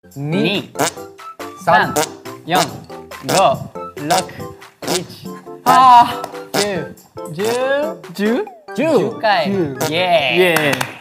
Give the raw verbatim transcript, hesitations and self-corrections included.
に、さん、よん、ご、ろく、いち、はち、きゅう、じゅう、じゅう、じゅうかい。イエーイ。